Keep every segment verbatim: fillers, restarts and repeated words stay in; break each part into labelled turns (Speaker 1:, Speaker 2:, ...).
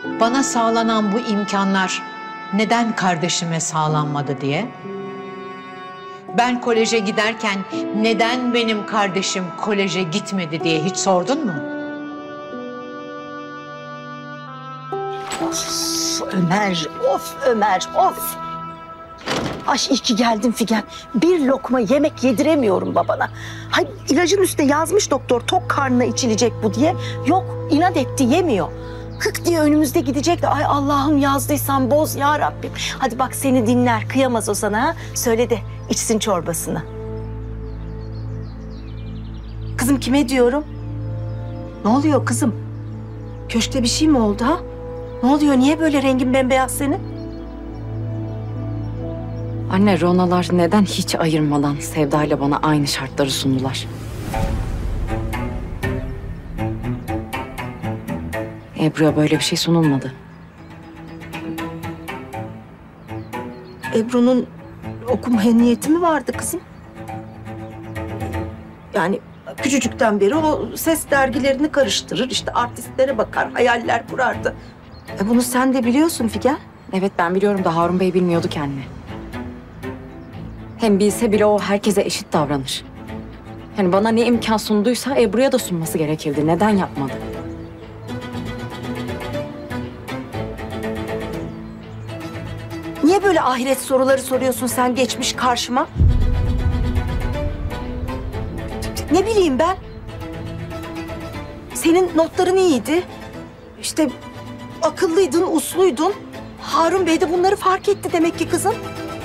Speaker 1: bana sağlanan bu imkanlar neden kardeşime sağlanmadı diye? Ben koleje giderken neden benim kardeşim koleje gitmedi diye hiç sordun mu?
Speaker 2: Of Ömer, of Ömer, of. Ay iyi ki geldin Figen. Bir lokma yemek yediremiyorum babana. Hay ilacın üstüne yazmış doktor tok karnına içilecek bu diye. Yok inat etti yemiyor. Hık diye önümüzde gidecek de ay Allah'ım yazdıysan boz ya Rabbim. Hadi bak seni dinler kıyamaz o sana ha. Söyle de içsin çorbasını. Kızım kime diyorum? Ne oluyor kızım? Köşkte bir şey mi oldu ha? Ne oluyor niye böyle rengin bembeyaz senin?
Speaker 3: Anne, Ronalar neden hiç ayırmadan Sevda ile bana aynı şartları sundular? Ebru'ya böyle bir şey sunulmadı.
Speaker 2: Ebru'nun okumaya niyeti mi vardı kızım? Yani küçücükten beri o ses dergilerini karıştırır, işte artistlere bakar, hayaller kurardı. E bunu sen de biliyorsun Figen.
Speaker 3: Evet, ben biliyorum da Harun Bey bilmiyordu ki anne. Hem bilse bile o herkese eşit davranır. Yani bana ne imkan sunduysa Ebru'ya da sunması gerekirdi. Neden yapmadı?
Speaker 2: Niye böyle ahiret soruları soruyorsun sen geçmiş karşıma? Ne bileyim ben? Senin notların iyiydi. İşte akıllıydın, usluydun. Harun Bey de bunları fark etti demek ki kızım.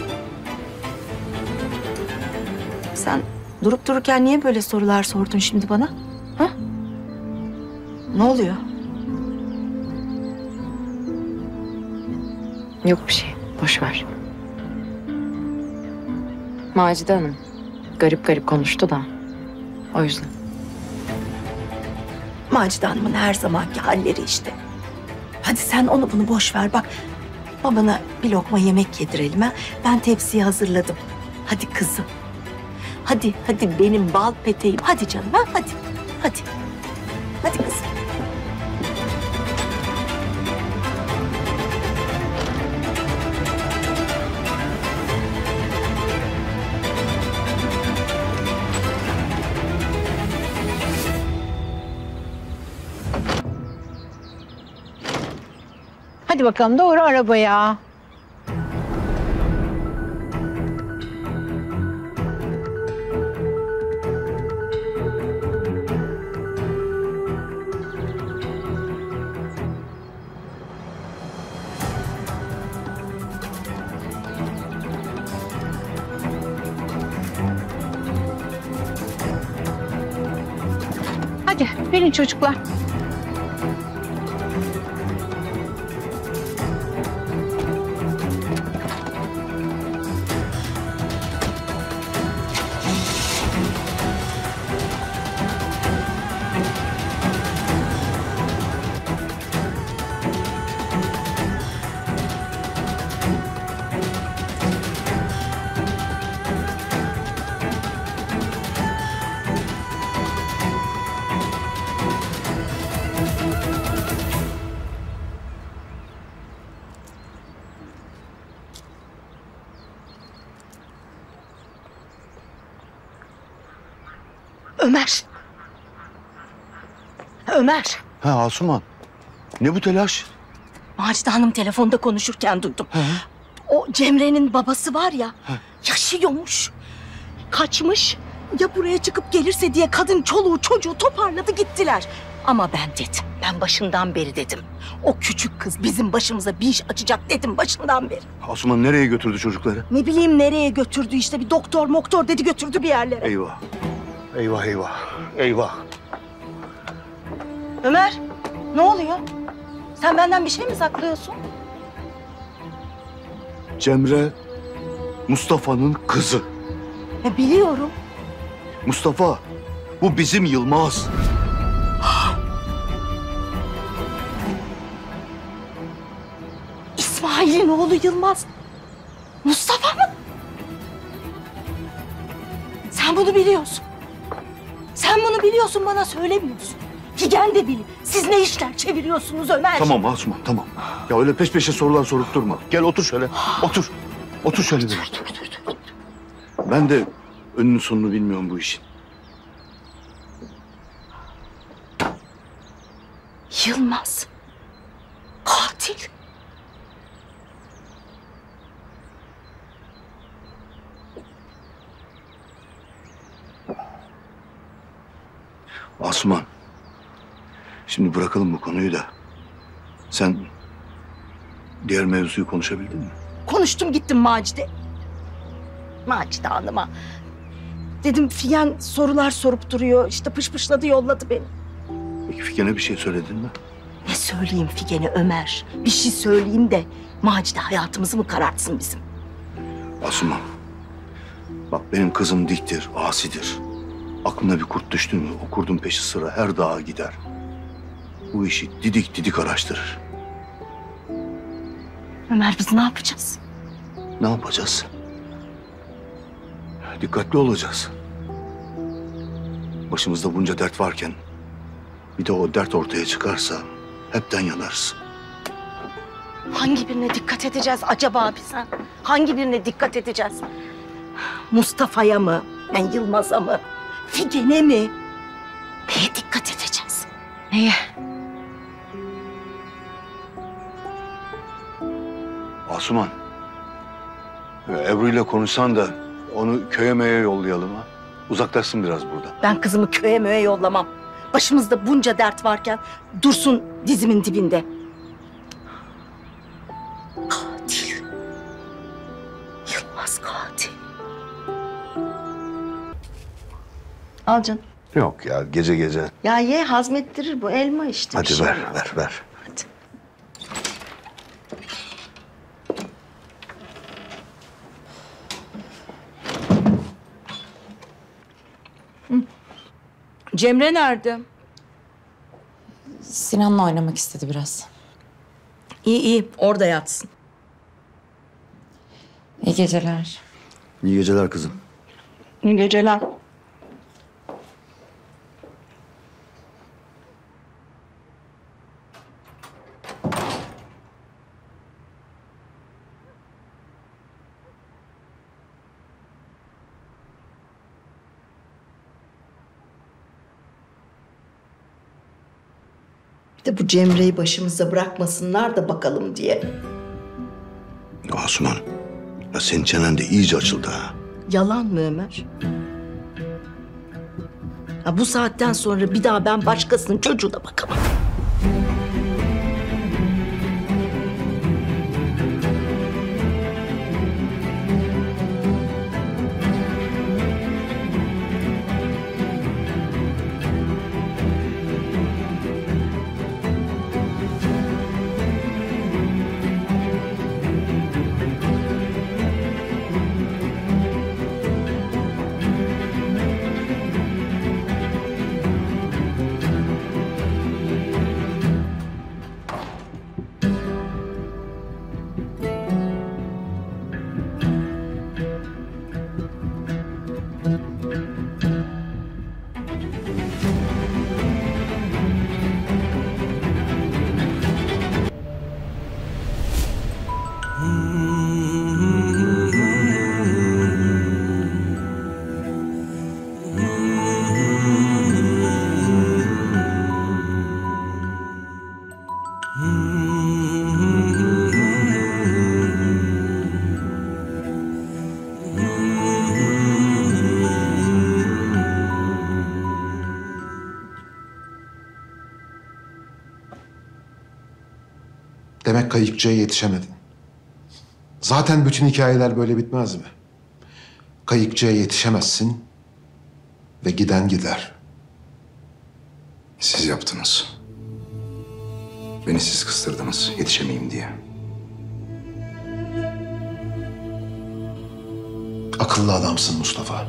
Speaker 2: Sen durup dururken niye böyle sorular sordun şimdi bana? Ha? Ne oluyor?
Speaker 3: Yok bir şey. Boş ver. Macide Hanım garip garip konuştu da o yüzden.
Speaker 2: Macide Hanım'ın her zamanki halleri işte. Hadi sen onu bunu boş ver bak. Babana bir lokma yemek yedirelim ha. Ben tepsiyi hazırladım. Hadi kızım. Hadi, hadi benim bal peteğim. Hadi canım ha, hadi. Hadi. Hadi kızım.
Speaker 1: Hadi bakalım doğru arabaya. Hadi verin çocuklar.
Speaker 2: Ömer. Ömer.
Speaker 4: Ha Asuman. Ne bu telaş?
Speaker 2: Macide Hanım telefonda konuşurken duydum.
Speaker 4: He.
Speaker 2: O Cemre'nin babası var ya,
Speaker 4: He.
Speaker 2: yaşıyormuş. Kaçmış. Ya buraya çıkıp gelirse diye kadın çoluğu çocuğu toparladı gittiler. Ama ben dedim, ben başından beri dedim. O küçük kız bizim başımıza bir iş açacak dedim başından beri.
Speaker 4: Asuman nereye götürdü çocukları?
Speaker 2: Ne bileyim nereye götürdü işte bir doktor moktor dedi götürdü bir yerlere.
Speaker 4: Eyvah. Eyvah eyvah. Eyvah.
Speaker 2: Ömer, ne oluyor? Sen benden bir şey mi saklıyorsun?
Speaker 4: Cemre Mustafa'nın kızı.
Speaker 2: Ya biliyorum.
Speaker 4: Mustafa, bu bizim Yılmaz.
Speaker 2: İsmail'in oğlu Yılmaz. Mustafa mı? Sen bunu biliyorsun. Sen bunu biliyorsun bana söylemiyorsun. Figen de biliyor. Siz ne işler çeviriyorsunuz Ömer?
Speaker 4: Tamam Asuman tamam. Ya öyle peş peşe sorular sorup durma. Gel otur şöyle. Otur. Otur şöyle bir.
Speaker 2: Dur, dur, dur, dur.
Speaker 4: Ben de önünü sonunu bilmiyorum bu işin.
Speaker 2: Yılmaz. Katil.
Speaker 4: Asuman. Şimdi bırakalım bu konuyu da. Sen diğer mevzuyu konuşabildin mi?
Speaker 2: Konuştum gittim Macide. Macide Hanım'a. Dedim Figen sorular sorup duruyor. İşte pışpışladı yolladı beni.
Speaker 4: Peki Figen'e bir şey söyledin mi?
Speaker 2: Ne söyleyeyim Figen'e Ömer? Bir şey söyleyeyim de Macide hayatımızı mı karartsın bizim?
Speaker 4: Asuman. Bak benim kızım diktir, asidir. Aklına bir kurt düştü mü o kurdun peşi sıra her dağa gider. Bu işi didik didik araştırır.
Speaker 2: Ömer biz ne yapacağız?
Speaker 4: Ne yapacağız? Dikkatli olacağız. Başımızda bunca dert varken bir de o dert ortaya çıkarsa hepten yanarız.
Speaker 2: Hangi birine dikkat edeceğiz acaba biz ha? Hangi birine dikkat edeceğiz? Mustafa'ya mı? Yani Yılmaz'a mı? Figen'e mi? Neye dikkat edeceğiz?
Speaker 3: Neye?
Speaker 4: Asuman. Ebru ile konuşsan da onu köye meye yollayalım ha. Uzaklaşsın biraz burada.
Speaker 2: Ben kızımı köye möye yollamam. Başımızda bunca dert varken dursun dizimin dibinde. Katil. Yılmaz katil. Al canım.
Speaker 4: Yok ya gece gece.
Speaker 2: Ya ye hazmettirir bu elma işte. bir
Speaker 4: Hadi
Speaker 2: şey
Speaker 4: ver
Speaker 2: olmaz.
Speaker 4: ver ver.
Speaker 2: Hadi. Cemre nerede?
Speaker 3: Sinan'la oynamak istedi biraz.
Speaker 2: İyi iyi orada yatsın.
Speaker 3: İyi geceler.
Speaker 4: İyi geceler kızım.
Speaker 2: İyi geceler. Bir de bu Cemre'yi başımıza bırakmasınlar da bakalım diye.
Speaker 4: Asuman. Ya senin çenen de iyice açıldı ha.
Speaker 2: Yalan mı Ömer? Ya bu saatten sonra bir daha ben başkasının çocuğuna bakamam.
Speaker 5: Demek kayıkçıya yetişemedin. Zaten bütün hikayeler böyle bitmez mi? Kayıkçıya yetişemezsin ve giden gider.
Speaker 6: Siz yaptınız. Beni siz kıstırdınız yetişemeyeyim diye.
Speaker 5: Akıllı adamsın Mustafa.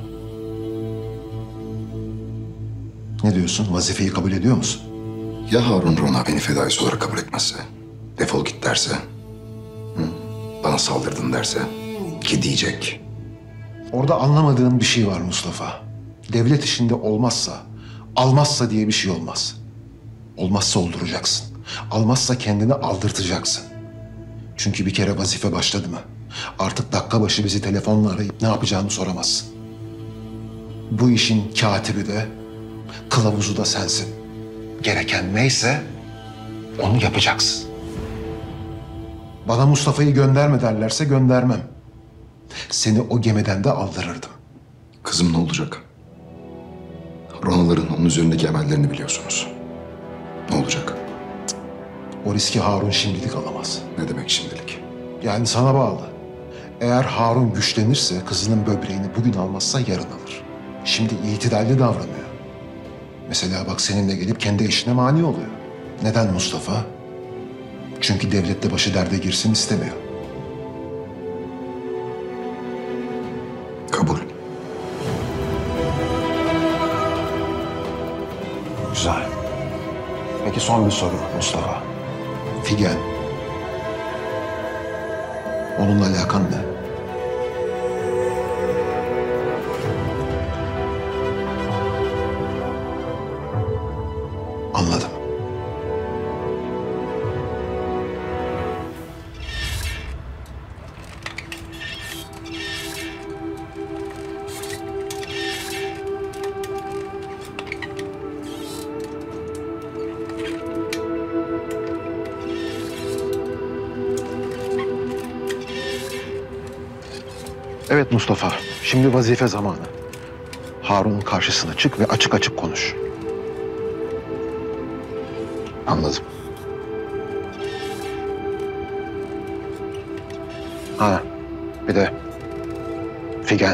Speaker 5: Ne diyorsun? Vazifeyi kabul ediyor musun?
Speaker 6: Ya Harun Rona beni fedaiz olarak kabul etmezse? Defol git derse? Hı? Bana saldırdın derse? Ki diyecek.
Speaker 5: Orada anlamadığın bir şey var Mustafa. Devlet işinde olmazsa, almazsa diye bir şey olmaz. Olmazsa olduracaksın. Almazsa kendini aldırtacaksın. Çünkü bir kere vazife başladı mı? Artık dakika başı bizi telefonla arayıp ne yapacağını soramazsın. Bu işin katibi de, kılavuzu da sensin. Gereken neyse onu yapacaksın. Bana Mustafa'yı gönderme derlerse göndermem. Seni o gemiden de aldırırdım.
Speaker 6: Kızım ne olacak? Ronaların onun üzerindeki emellerini biliyorsunuz. Ne olacak?
Speaker 5: O riski Harun şimdilik alamaz.
Speaker 6: Ne demek şimdilik?
Speaker 5: Yani sana bağlı. Eğer Harun güçlenirse kızının böbreğini bugün almazsa yarın alır. Şimdi itidalli davranıyor. Mesela bak seninle gelip kendi işine mani oluyor. Neden Mustafa? Çünkü devlette başı derde girsin istemiyor.
Speaker 6: Kabul.
Speaker 5: Güzel. Peki son bir soru Mustafa. Figen. Onunla alakan ne? Anladım. Evet Mustafa, şimdi vazife zamanı. Harun'un karşısına çık ve açık açık konuş. Anladım. Ha, bir de Figen.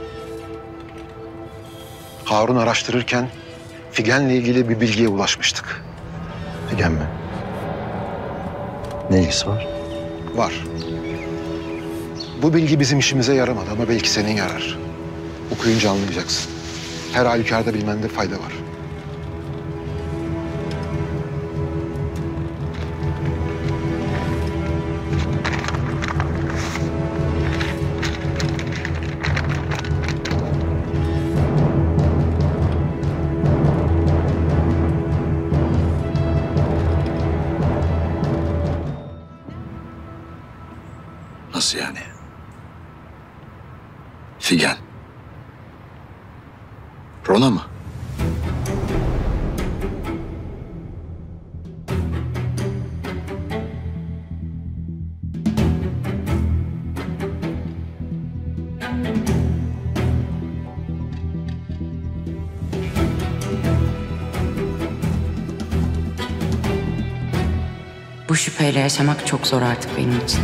Speaker 5: Harun araştırırken Figen'le ilgili bir bilgiye ulaşmıştık.
Speaker 7: Figen mi? Ne ilgisi var?
Speaker 5: Var. Bu bilgi bizim işimize yaramadı ama belki senin yarar. Okuyunca anlayacaksın. Her halükarda bilmende fayda var.
Speaker 6: Nasıl yani? Figen. Rona mı?
Speaker 3: Bu şüpheyle yaşamak çok zor artık benim için.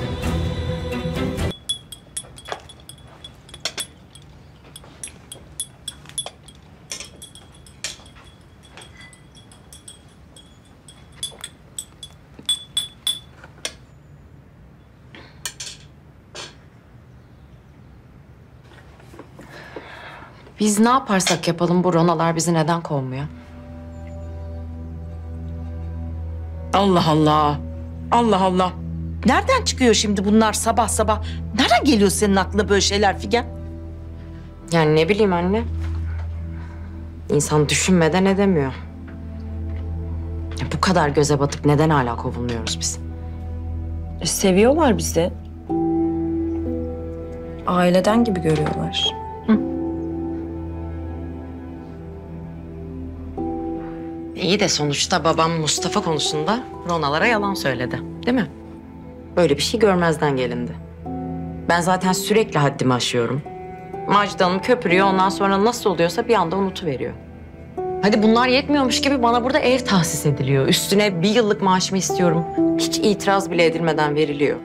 Speaker 3: Biz ne yaparsak yapalım bu Ronalar bizi neden kovmuyor?
Speaker 2: Allah Allah. Allah Allah. Nereden çıkıyor şimdi bunlar sabah sabah? Nereden geliyor senin aklına böyle şeyler Figen?
Speaker 3: Yani ne bileyim anne. İnsan düşünmeden edemiyor. Ya bu kadar göze batıp neden hala kovulmuyoruz biz?
Speaker 8: E, seviyorlar bizi. Aileden gibi görüyorlar.
Speaker 3: İyi de sonuçta babam Mustafa konusunda Ronalara yalan söyledi. Değil mi? Böyle bir şey görmezden gelindi. Ben zaten sürekli haddimi aşıyorum. Macide Hanım köpürüyor, ondan sonra nasıl oluyorsa bir anda unutuveriyor. Hadi bunlar yetmiyormuş gibi bana burada ev tahsis ediliyor. Üstüne bir yıllık maaşımı istiyorum. Hiç itiraz bile edilmeden veriliyor.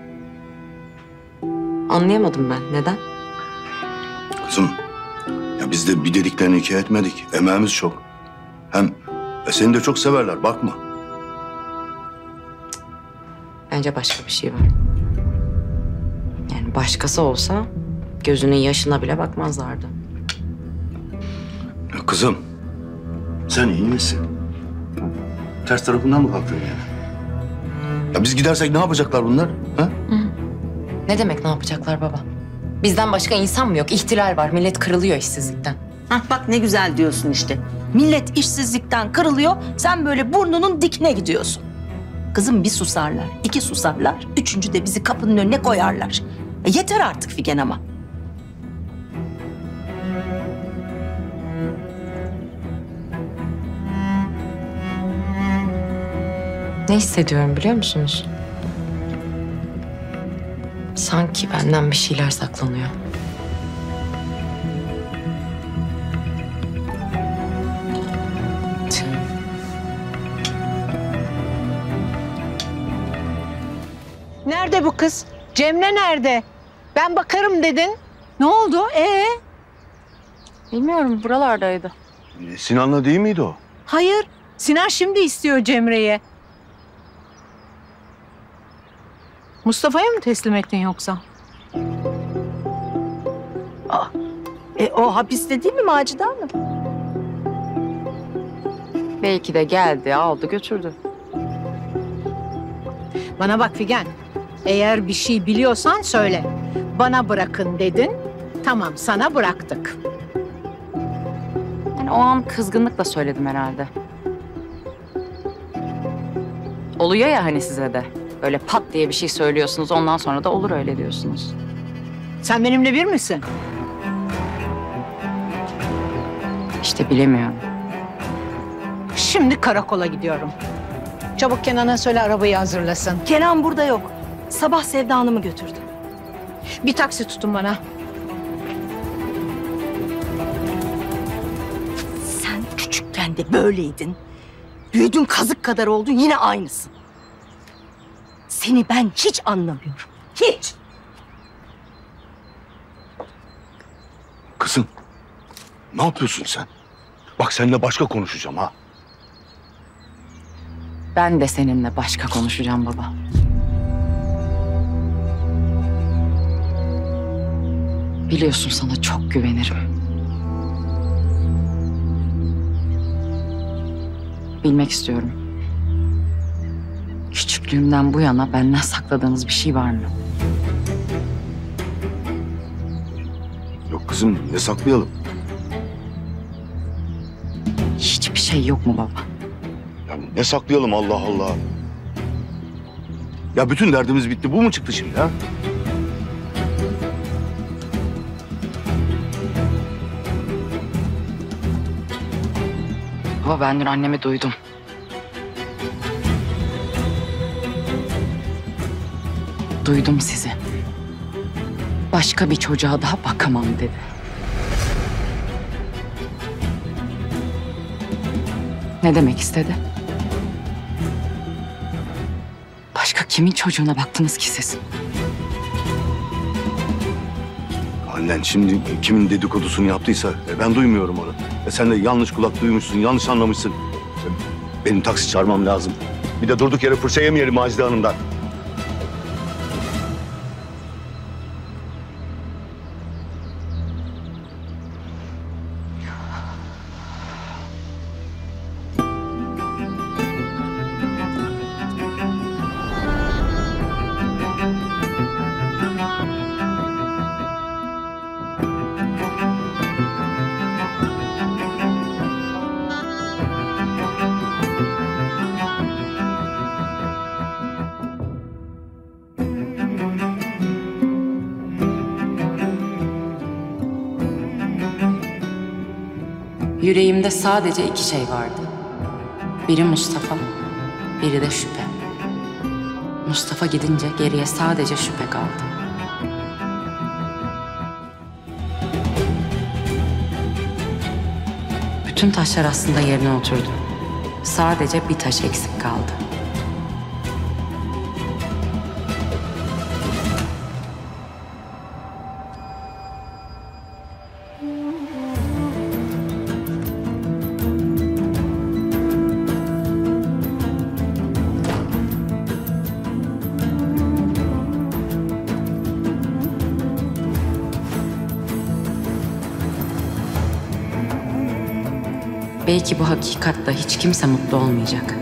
Speaker 3: Anlayamadım ben. Neden?
Speaker 4: Kızım, ya biz de bir dediklerini iki etmedik. Emeğimiz çok. Hem e, seni de çok severler, bakma.
Speaker 3: Bence başka bir şey var. Yani başkası olsa gözünün yaşına bile bakmazlardı.
Speaker 4: Ya kızım, sen iyi misin? Ters tarafından mı kalktın yani? Ya biz gidersek ne yapacaklar bunlar? Ha?
Speaker 3: Ne demek ne yapacaklar baba? Bizden başka insan mı yok? İhtilal var. Millet kırılıyor işsizlikten.
Speaker 2: Hah bak ne güzel diyorsun işte. Millet işsizlikten kırılıyor, sen böyle burnunun dikine gidiyorsun. Kızım bir susarlar, iki susarlar, üçüncü de bizi kapının önüne koyarlar. E yeter artık Figen ama.
Speaker 3: Ne hissediyorum biliyor musunuz? Sanki benden bir şeyler saklanıyor.
Speaker 1: Nerede bu kız? Cemre nerede? Ben bakarım dedin. Ne oldu? Ee?
Speaker 8: Bilmiyorum, buralardaydı.
Speaker 4: E, Sinan'la değil miydi o?
Speaker 1: Hayır. Sinan şimdi istiyor Cemre'yi. Mustafa'ya mı teslim ettin yoksa?
Speaker 2: E o hapiste değil mi Macide Hanım?
Speaker 8: Belki de geldi, aldı götürdü.
Speaker 1: Bana bak Figen. Eğer bir şey biliyorsan söyle. Bana bırakın dedin. Tamam, sana bıraktık.
Speaker 8: Yani o an kızgınlıkla söyledim herhalde. Oluyor ya hani size de. Böyle pat diye bir şey söylüyorsunuz, ondan sonra da olur öyle diyorsunuz.
Speaker 1: Sen benimle bir misin?
Speaker 8: İşte bilemiyorum.
Speaker 1: Şimdi karakola gidiyorum. Çabuk Kenan'a söyle arabayı hazırlasın.
Speaker 2: Kenan burada yok. Sabah Sevda Hanım'ı götürdü.
Speaker 1: Bir taksi tutun bana.
Speaker 2: Sen küçükken de böyleydin. Büyüdün kazık kadar oldun yine aynısın. Seni ben hiç anlamıyorum. Hiç.
Speaker 4: Kızım, ne yapıyorsun sen? Bak seninle başka konuşacağım ha.
Speaker 8: Ben de seninle başka konuşacağım baba. Biliyorsun sana çok güvenirim. Bilmek istiyorum. Küçüklüğümden bu yana benden sakladığınız bir şey var mı?
Speaker 4: Yok kızım, ne saklayalım?
Speaker 8: Hiçbir şey yok mu baba?
Speaker 4: Ya ne saklayalım Allah Allah. Ya bütün derdimiz bitti. Bu mu çıktı şimdi ha?
Speaker 8: Baba ben dün annemi duydum. Duydum sizi. Başka bir çocuğa daha bakamam dedi. Ne demek istedi? Başka kimin çocuğuna baktınız ki siz?
Speaker 4: Annen şimdi kimin dedikodusunu yaptıysa e, ben duymuyorum onu. E, sen de yanlış kulak duymuşsun, yanlış anlamışsın. E, benim taksi çağırmam lazım. Bir de durduk yere fırça yemeyelim Macide Hanım'dan.
Speaker 8: Yüreğimde sadece iki şey vardı. Biri Mustafa, biri de şüphe. Mustafa gidince geriye sadece şüphe kaldı. Bütün taşlar aslında yerine oturdu. Sadece bir taş eksik kaldı. Belki bu hakikatle hiç kimse mutlu olmayacak.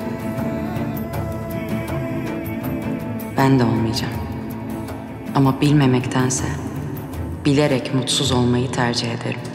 Speaker 8: Ben de olmayacağım. Ama bilmemektense bilerek mutsuz olmayı tercih ederim.